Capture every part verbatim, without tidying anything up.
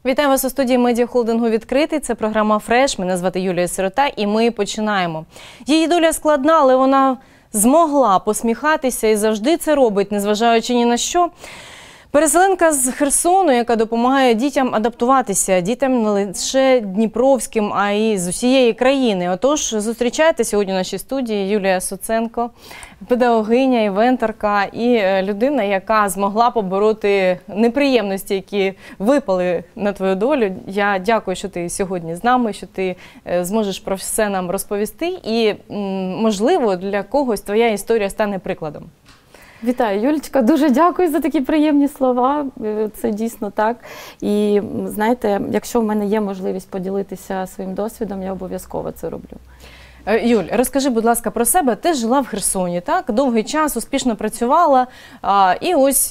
Вітаю вас у студії медіахолдингу «Відкритий». Це програма «Фреш». Мене звати Юлія Сирота і ми починаємо. Її доля складна, але вона змогла посміхатися і завжди це робить, незважаючи ні на що. Переселенка з Херсону, яка допомагає дітям адаптуватися, дітям не лише дніпровським, а й з усієї країни. Отож, зустрічайте сьогодні в нашій студії Юлія Соценко, педагогиня, івентерка і людина, яка змогла побороти неприємності, які випали на твою долю. Я дякую, що ти сьогодні з нами, що ти зможеш про все нам розповісти і, можливо, для когось твоя історія стане прикладом. Вітаю, Юлічка, дуже дякую за такі приємні слова, це дійсно так. І знаєте, якщо в мене є можливість поділитися своїм досвідом, я обов'язково це роблю. Юль, розкажи, будь ласка, про себе. Ти жила в Херсоні, так? Довгий час, успішно працювала, а, і ось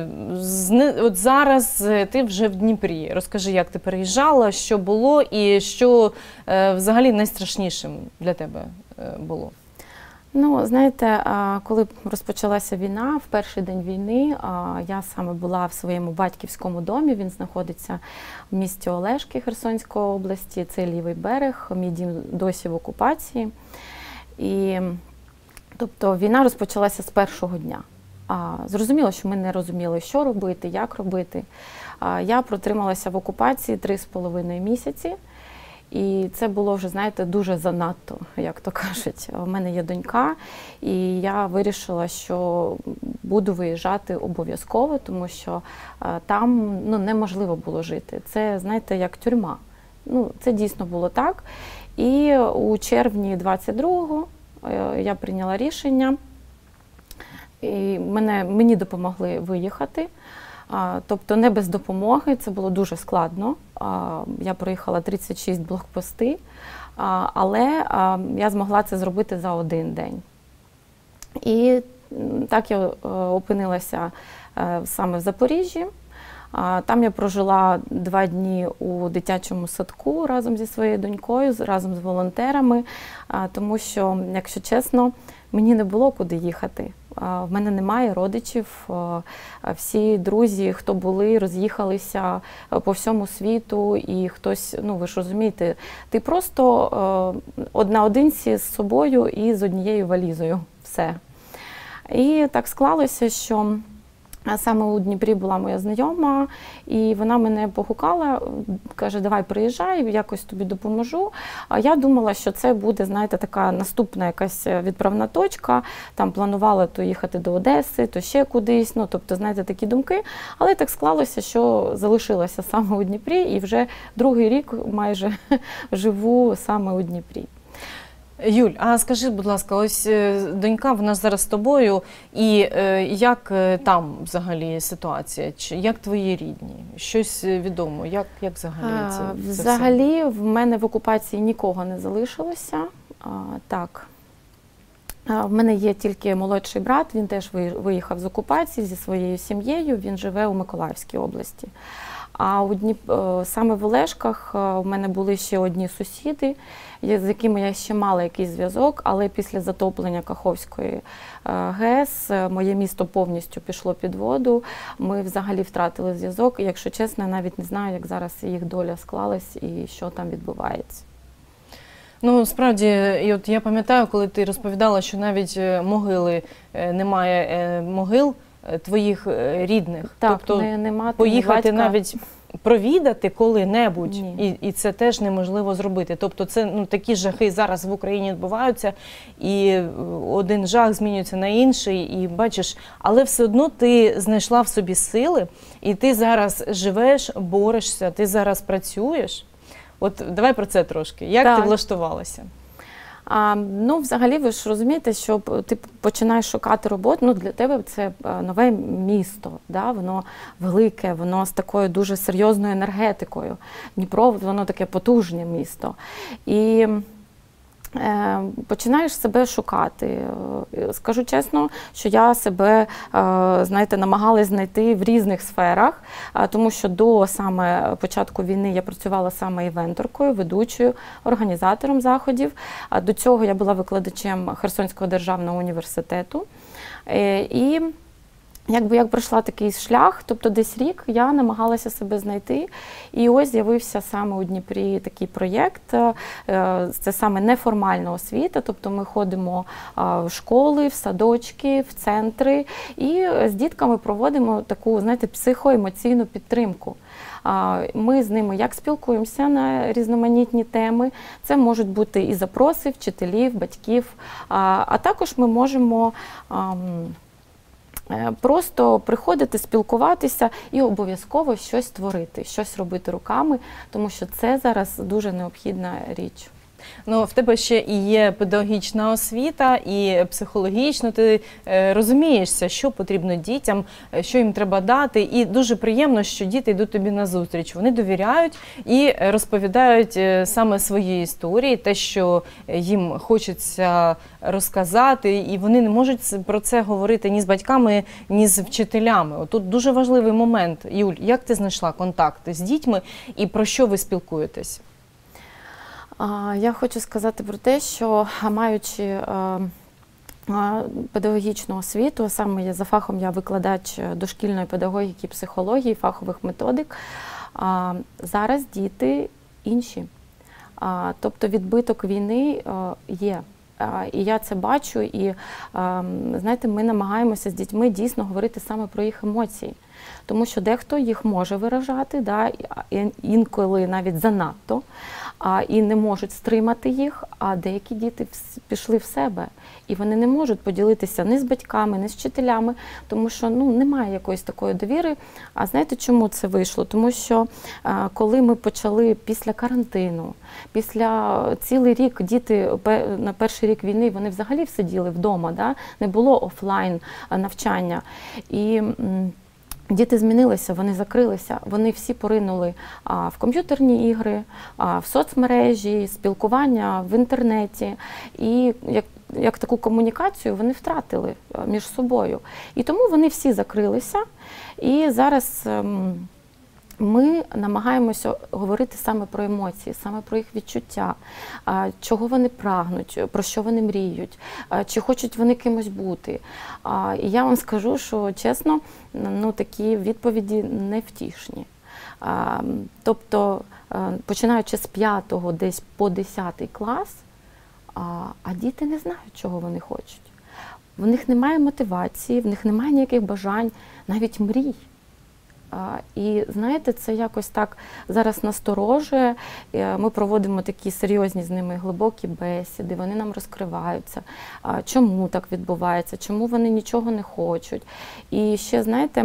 от зараз ти вже в Дніпрі. Розкажи, як ти переїжджала, що було і що взагалі найстрашнішим для тебе було? Ну, знаєте, коли розпочалася війна, в перший день війни я саме була в своєму батьківському домі, він знаходиться в місті Олешки Херсонської області, це лівий берег, мій дім досі в окупації. І, тобто, війна розпочалася з першого дня. Зрозуміло, що ми не розуміли, що робити, як робити. Я протрималася в окупації три з половиною місяці. І це було вже, знаєте, дуже занадто, як то кажуть. У мене є донька, і я вирішила, що буду виїжджати обов'язково, тому що там ну, неможливо було жити. Це, знаєте, як тюрма. Ну, це дійсно було так. І у червні двадцять другого я прийняла рішення, і мене, мені допомогли виїхати. Тобто не без допомоги, це було дуже складно. Я проїхала тридцять шість блокпости, але я змогла це зробити за один день. І так я опинилася саме в Запоріжжі. Там я прожила два дні у дитячому садку разом зі своєю донькою, разом з волонтерами, тому що, якщо чесно, мені не було куди їхати. В мене немає родичів, всі друзі, хто були, роз'їхалися по всьому світу, і хтось, ну ви ж розумієте, ти просто наодинці з собою і з однією валізою, все. І так склалося, що саме у Дніпрі була моя знайома, і вона мене погукала, каже, давай приїжджай, якось тобі допоможу. А я думала, що це буде, знаєте, така наступна якась відправна точка, там планувала то їхати до Одеси, то ще кудись, ну, тобто, знаєте, такі думки. Але так склалося, що залишилася саме у Дніпрі, і вже другий рік майже живу саме у Дніпрі. Юль, а скажи, будь ласка, ось донька, вона зараз з тобою, і як там взагалі ситуація? Як твої рідні? Щось відомо? Як, як взагалі це? це взагалі в мене в окупації нікого не залишилося. А, так. А, в мене є тільки молодший брат, він теж виїхав з окупації зі своєю сім'єю, він живе у Миколаївській області. А у Дніп... саме в Олешках у мене були ще одні сусіди, з якими я ще мала якийсь зв'язок, але після затоплення Каховської ГЕС моє місто повністю пішло під воду, ми взагалі втратили зв'язок, і, якщо чесно, я навіть не знаю, як зараз їх доля склалась і що там відбувається. Ну, справді, і от я пам'ятаю, коли ти розповідала, що навіть могили, немає могил твоїх рідних. Так, тобто не, не мати, поїхати не батька. навіть провідати коли-небудь, і, і це теж неможливо зробити. Тобто це ну, такі жахи зараз в Україні відбуваються, і один жах змінюється на інший, і бачиш, але все одно ти знайшла в собі сили, і ти зараз живеш, борешся, ти зараз працюєш. От давай про це трошки. Як так. ти влаштувалася? А, ну, взагалі, ви ж розумієте, що ти починаєш шукати роботу, ну, для тебе це нове місто, да? Воно велике, воно з такою дуже серйозною енергетикою. Дніпро, воно таке потужне місто. І е, починаєш себе шукати. Скажу чесно, що я себе, е, знаєте, намагалась знайти в різних сферах, е, тому що до саме початку війни я працювала саме івенторкою, ведучою, організатором заходів. А до цього я була викладачем Херсонського державного університету. Е, і Якби як пройшла такий шлях, тобто десь рік я намагалася себе знайти, і ось з'явився саме у Дніпрі такий проєкт, це саме неформальна освіта, тобто ми ходимо в школи, в садочки, в центри і з дітками проводимо таку, знаєте, психоемоційну підтримку. Ми з ними як спілкуємося на різноманітні теми, це можуть бути і запроси вчителів, батьків, а також ми можемо просто приходити, спілкуватися і обов'язково щось творити, щось робити руками, тому що це зараз дуже необхідна річ. Ну, в тебе ще і є педагогічна освіта, і психологічно ти е, розумієшся, що потрібно дітям, що їм треба дати. І дуже приємно, що діти йдуть тобі назустріч. Вони довіряють і розповідають саме свої історії, те, що їм хочеться розказати, і вони не можуть про це говорити ні з батьками, ні з вчителями. От тут дуже важливий момент. Юль, як ти знайшла контакти з дітьми і про що ви спілкуєтесь? Я хочу сказати про те, що маючи педагогічну освіту, саме за фахом я викладач дошкільної педагогіки, психології, фахових методик, зараз діти інші. Тобто відбиток війни є. І я це бачу, і, знаєте, ми намагаємося з дітьми дійсно говорити саме про їх емоції. Тому що дехто їх може виражати, да, інколи навіть занадто, а, і не можуть стримати їх, а деякі діти пішли в себе. І вони не можуть поділитися ні з батьками, ні з вчителями, тому що ну, немає якоїсь такої довіри. А знаєте, чому це вийшло? Тому що а, коли ми почали після карантину, після цілий рік діти на перший рік війни, вони взагалі сиділи вдома, да? Не було офлайн навчання. І діти змінилися, вони закрилися, вони всі поринули а, в комп'ютерні ігри, а, в соцмережі, спілкування в інтернеті. І як, як таку комунікацію вони втратили між собою. І тому вони всі закрилися. І зараз ем, ми намагаємося говорити саме про емоції, саме про їх відчуття, а, чого вони прагнуть, про що вони мріють, а, чи хочуть вони кимось бути. А, і я вам скажу, що чесно, ну, такі відповіді невтішні. А, тобто, а, починаючи з п'ятого десь по десятий клас, а, а діти не знають, чого вони хочуть. В них немає мотивації, в них немає ніяких бажань, навіть мрій. І, знаєте, це якось так зараз насторожує. Ми проводимо такі серйозні з ними глибокі бесіди, вони нам розкриваються, чому так відбувається, чому вони нічого не хочуть. І ще, знаєте,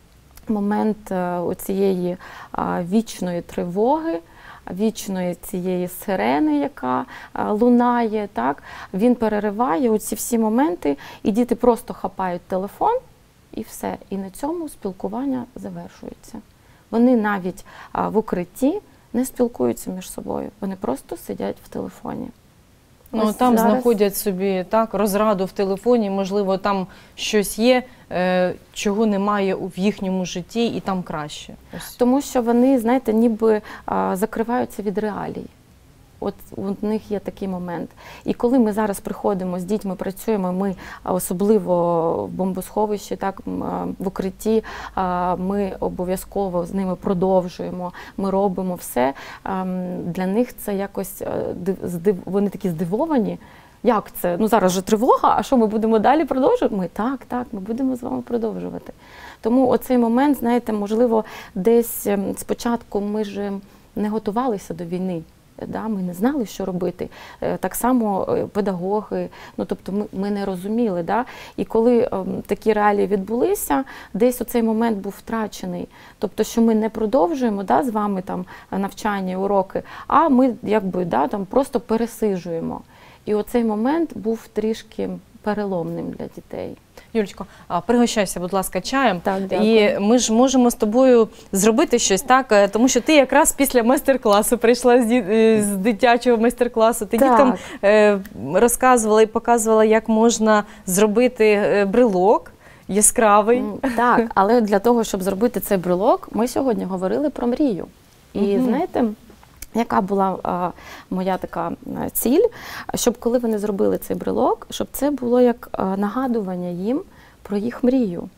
момент оцієї вічної тривоги, вічної цієї сирени, яка лунає, так, він перериває оці всі моменти, і діти просто хапають телефон, і все. І на цьому спілкування завершується. Вони навіть а, в укритті не спілкуються між собою. Вони просто сидять в телефоні. Ну, Ось там зараз знаходять собі так, розраду в телефоні, можливо, там щось є, е, чого немає в їхньому житті, і там краще. Ось. Тому що вони, знаєте, ніби а, закриваються від реалій. От у них є такий момент. І коли ми зараз приходимо з дітьми, працюємо, ми особливо в бомбосховищі, так, в укритті, ми обов'язково з ними продовжуємо, ми робимо все. Для них це якось, вони такі здивовані. Як це? Ну зараз же тривога, а що, ми будемо далі продовжувати? Ми так, так, ми будемо з вами продовжувати. Тому оцей момент, знаєте, можливо, десь спочатку ми ж не готувалися до війни. Да, ми не знали, що робити. Так само педагоги, ну, тобто ми, ми не розуміли. Да? І коли е, такі реалії відбулися, десь оцей момент був втрачений. Тобто, що ми не продовжуємо, да, з вами там навчання, уроки, а ми якби, да, там, просто пересиджуємо. І оцей момент був трішки переломним для дітей. Юлечко, пригощайся, будь ласка, чаєм. Так, і ми ж можемо з тобою зробити щось, так? Тому що ти якраз після майстер-класу прийшла з, ді... з дитячого майстер-класу. Ти так. діткам е, розказувала і показувала, як можна зробити брелок яскравий. Так, але для того, щоб зробити цей брелок, ми сьогодні говорили про мрію. І угу. знаєте, яка була а, моя така ціль, щоб коли вони зробили цей брелок, щоб це було як а, нагадування їм про їх мрію.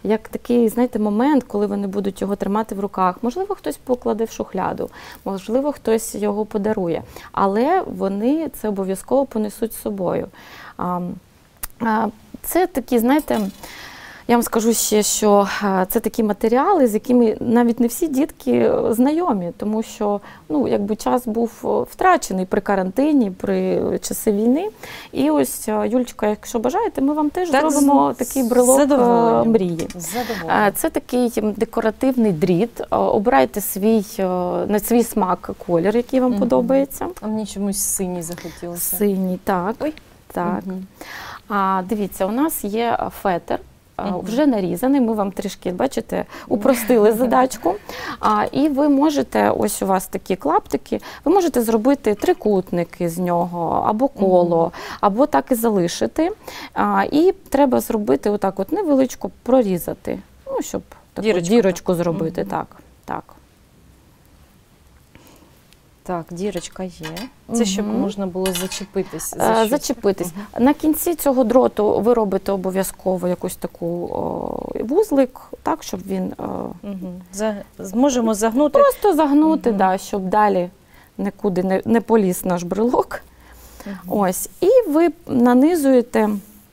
як такий, знаєте, момент, коли вони будуть його тримати в руках. Можливо, хтось покладе в шухляду, можливо, хтось його подарує, але вони це обов'язково понесуть з собою. Це такі, знаєте, я вам скажу ще, що це такі матеріали, з якими навіть не всі дітки знайомі, тому що, ну, якби час був втрачений при карантині, при часи війни. І ось, Юлечка, якщо бажаєте, ми вам теж так, зробимо з... такий брелок мрії. Це такий декоративний дріт. Обирайте свій, на свій смак колір, який вам угу. подобається. А мені чомусь синій захотілося. Синій, так. Ой. Так. Угу. А, дивіться, у нас є фетр. Uh-huh. Вже нарізаний, ми вам трішки, бачите, упростили задачку. А, і ви можете, ось у вас такі клаптики, ви можете зробити трикутники з нього, або коло, uh-huh. або так і залишити. А, і треба зробити отак от невеличко прорізати, ну, щоб таку дірочку, дірочку зробити. Uh-huh. Так, так. Так, дірочка є. Це угу. щоб можна було зачепитись. За зачепитись. Угу. На кінці цього дроту ви робите обов'язково якусь таку о, вузлик, так, щоб він... О, угу. За, зможемо загнути? Просто загнути, угу. да, щоб далі нікуди не, не поліз наш брелок. Угу. Ось. І ви нанизуєте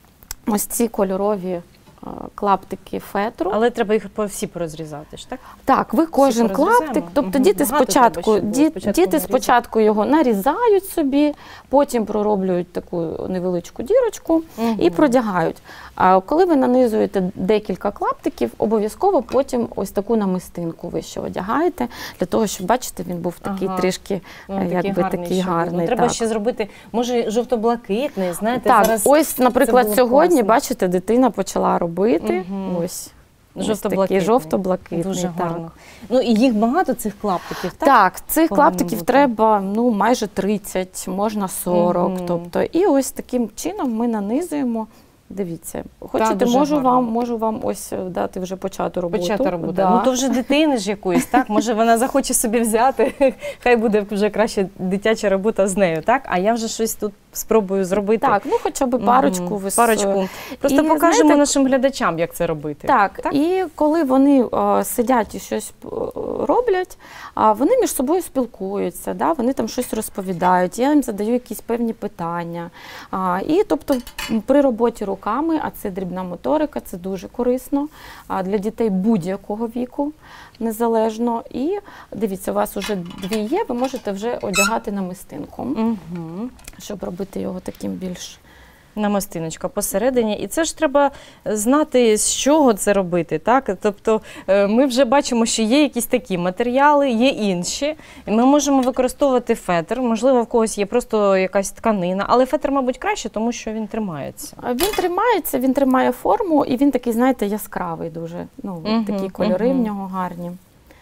ось ці кольорові клаптики фетру. Але треба їх всі порозрізати ж, так? Так, ви кожен клаптик, тобто угу. діти, спочатку, ді, спочатку, діти спочатку його нарізають собі, потім пророблюють таку невеличку дірочку угу. і продягають. А коли ви нанизуєте декілька клаптиків, обов'язково потім ось таку намистинку ви ще одягаєте, для того, щоб, бачите, він був такий ага. трішки, ну, такий якби гарний, такий гарний. Треба так. ще зробити, може, жовто-блакитний, знаєте, так, зараз ось, наприклад, сьогодні, класно. Бачите, дитина почала робити, угу. ось. Жовто-блакитний. Жовто-блакитний, дуже так. гарно. Ну і їх багато цих клаптиків, так? Так, цих клаптиків бути? треба, ну, майже тридцять, можна сорок, угу. тобто. І ось таким чином ми нанизуємо. Дивіться, хочете, можу вам, можу вам ось дати вже почату роботу. Почати роботу. Да. Ну то вже дитини ж якоїсь, так? Може вона захоче собі взяти, хай буде вже краще дитяча робота з нею, так? А я вже щось тут спробую зробити. Так, ну хоча б парочку. Угу. Парочку. Просто і, покажемо знаєте, нашим глядачам, як це робити. Так, так? І коли вони о, сидять і щось роблять, а вони між собою спілкуються, да? Вони там щось розповідають, я їм задаю якісь певні питання. А, і тобто при роботі руками, а це дрібна моторика, це дуже корисно а, для дітей будь-якого віку, незалежно. І дивіться, у вас вже дві є, ви можете вже одягати намистинку, угу. щоб робити його таким більш... Намистиночка посередині. І це ж треба знати, з чого це робити, так? Тобто ми вже бачимо, що є якісь такі матеріали, є інші. І ми можемо використовувати фетр, можливо, в когось є просто якась тканина, але фетр, мабуть, краще, тому що він тримається. Він тримається, він тримає форму, і він такий, знаєте, яскравий дуже. Ну, угу, такі кольори угу. в нього гарні.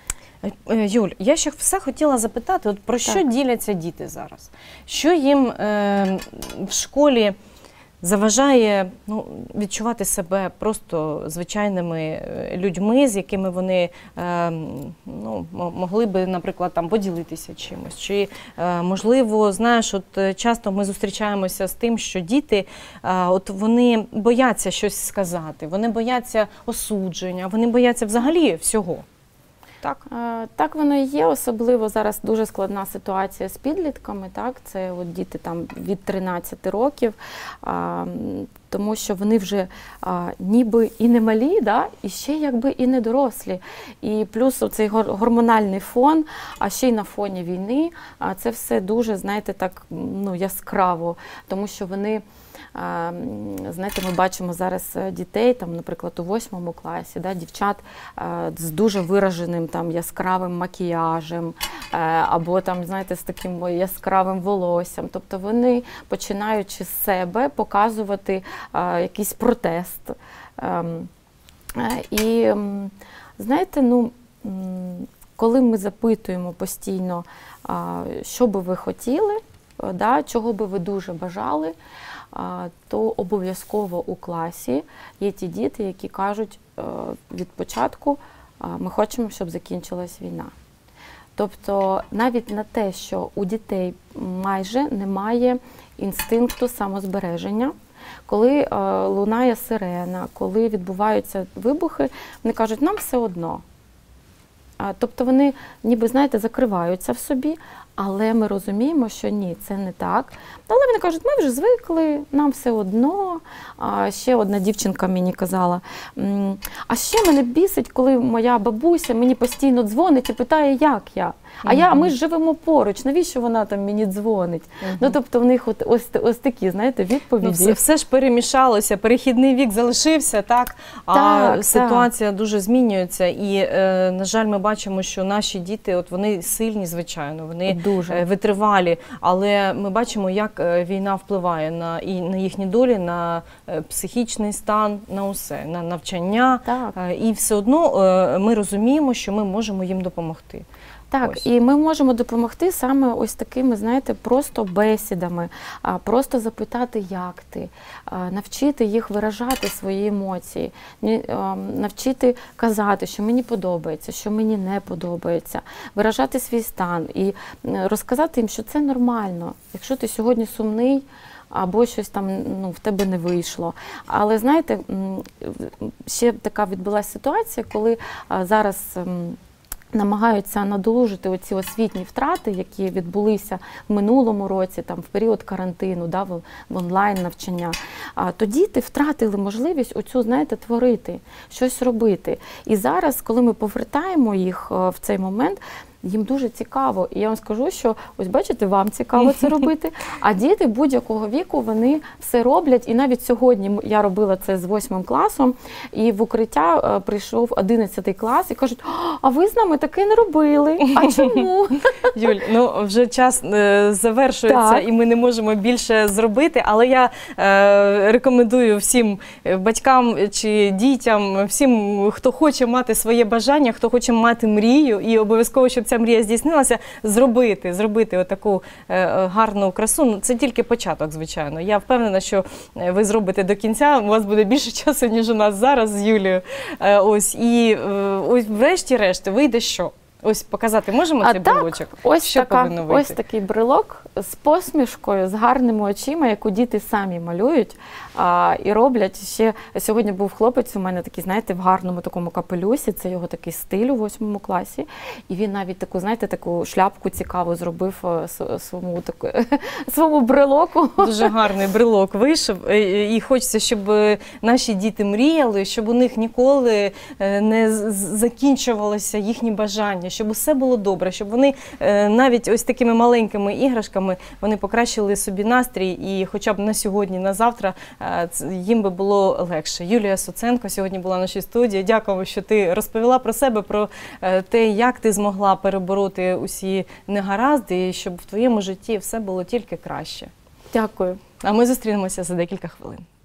Юль, я ще все хотіла запитати, от про так. що діляться діти зараз? Що їм е, в школі заважає, ну, відчувати себе просто звичайними людьми, з якими вони е, ну, могли би, наприклад, там поділитися чимось. Чи, е, можливо, знаєш, от часто ми зустрічаємося з тим, що діти, е, от вони бояться щось сказати, вони бояться осудження, вони бояться взагалі всього. Так, так воно і є, особливо зараз дуже складна ситуація з підлітками, так, це от діти там від тринадцяти років, а, тому що вони вже а, ніби і не малі, да, і ще якби і не дорослі. І плюс оцей гормональний фон, а ще й на фоні війни, а це все дуже, знаєте, так, ну, яскраво, тому що вони... Знаєте, ми бачимо зараз дітей, там, наприклад, у восьмому класі, да, дівчат з дуже вираженим там, яскравим макіяжем, або там, знаєте, з таким яскравим волоссям. Тобто вони, починаючи з себе, показувати якийсь протест. І, знаєте, ну, коли ми запитуємо постійно, що би ви хотіли, да, чого би ви дуже бажали, то обов'язково у класі є ті діти, які кажуть від початку, ми хочемо, щоб закінчилась війна. Тобто навіть на те, що у дітей майже немає інстинкту самозбереження, коли е, лунає сирена, коли відбуваються вибухи, вони кажуть, нам все одно. А, тобто вони, ніби, знаєте, закриваються в собі, але ми розуміємо, що ні, це не так. Але вони кажуть, ми вже звикли, нам все одно. А ще одна дівчинка мені казала, а ще мене бісить, коли моя бабуся мені постійно дзвонить і питає, як я. А я, ми ж живемо поруч, навіщо вона там мені дзвонить? Uh-huh. Ну, тобто в них от, ось, ось такі, знаєте, відповіді. Ну, все, все ж перемішалося, перехідний вік залишився, так? А так, ситуація так. дуже змінюється. І, е, на жаль, ми бачимо, що наші діти, от вони сильні, звичайно, вони дуже. витривалі. Але ми бачимо, як війна впливає на, і на їхні долі, на психічний стан, на усе, на навчання. Так. І все одно ми розуміємо, що ми можемо їм допомогти. Так, ось. І ми можемо допомогти саме ось такими, знаєте, просто бесідами, просто запитати, як ти, навчити їх виражати свої емоції, навчити казати, що мені подобається, що мені не подобається, виражати свій стан і розказати їм, що це нормально. Якщо ти сьогодні сумний, або щось там, ну, в тебе не вийшло. Але, знаєте, ще така відбулася ситуація, коли зараз намагаються надолужити оці освітні втрати, які відбулися в минулому році, там, в період карантину, да, в, в онлайн-навчання. А, то діти втратили можливість оцю, знаєте, творити, щось робити. І зараз, коли ми повертаємо їх в цей момент, їм дуже цікаво. І я вам скажу, що, ось бачите, вам цікаво це робити, а діти будь-якого віку, вони все роблять. І навіть сьогодні я робила це з восьмим класом, і в укриття прийшов одинадцятий клас, і кажуть, а ви з нами таке не робили, а чому? Юль, ну вже час е, завершується, так. І ми не можемо більше зробити, але я е, рекомендую всім батькам чи дітям, всім, хто хоче мати своє бажання, хто хоче мати мрію, і обов'язково, щоб ця мрія здійснилася, зробити, зробити отаку е, гарну красу. Ну, це тільки початок, звичайно. Я впевнена, що ви зробите до кінця, у вас буде більше часу, ніж у нас зараз з Юлією. Е, ось, і е, ось врешті-решт вийде що? Ось показати можемо а цей так, брелочок? Ось, що така, повинно вийти? Ось такий брелок з посмішкою, з гарними очима, яку діти самі малюють а, і роблять. Ще сьогодні був хлопець у мене такий, знаєте, в гарному такому капелюсі, це його такий стиль у восьмому класі. І він навіть таку, знаєте, таку шляпку цікаву зробив своєму, таку, своєму брелоку. Дуже гарний брелок вийшов. І хочеться, щоб наші діти мріяли, щоб у них ніколи не закінчувалося їхні бажання, щоб усе було добре, щоб вони навіть ось такими маленькими іграшками вони покращили собі настрій і хоча б на сьогодні, на завтра їм би було легше. Юлія Суценко сьогодні була в нашій студії. Дякую, що ти розповіла про себе, про те, як ти змогла перебороти усі негаразди і щоб в твоєму житті все було тільки краще. Дякую. А ми зустрінемося за декілька хвилин.